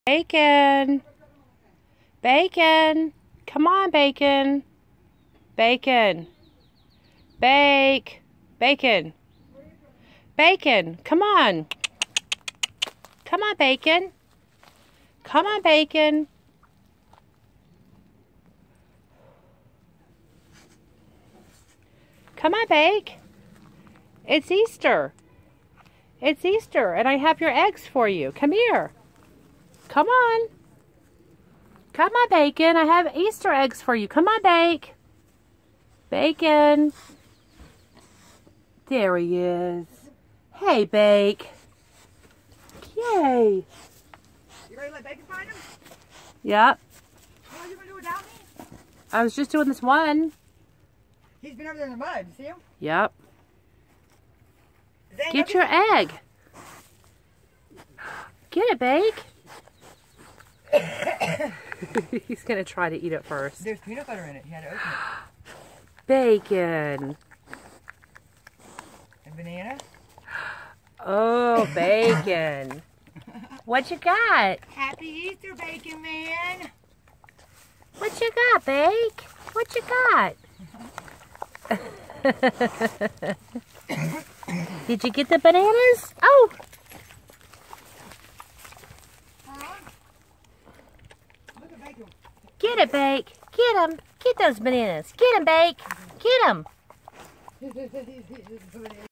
Bacon. Bacon. Come on, Bacon. Bacon. Bake. Bacon. Bacon. Come on. Come on, Bacon. Come on, Bacon. Come on, Bake. It's Easter. It's Easter, and I have your eggs for you. Come here. Come on. Come on, Bacon. I have Easter eggs for you. Come on, Bake. Bacon. There he is. Hey, Bake. Yay. You ready to let Bacon find him? Yep. What are you going to do without me? I was just doing this one. He's been over there in the mud. You see him? Yep. Get your egg. Get it, Bake. He's going to try to eat it first. There's peanut butter in it. He had to open it. Bacon. And banana. Oh, Bacon. What you got? Happy Easter, Bacon Man. What you got, Bake? What you got? Did you get the bananas? Oh! Look at Bacon. Get it, Bake. Get them. Get those bananas. Get them, Bake. Get them.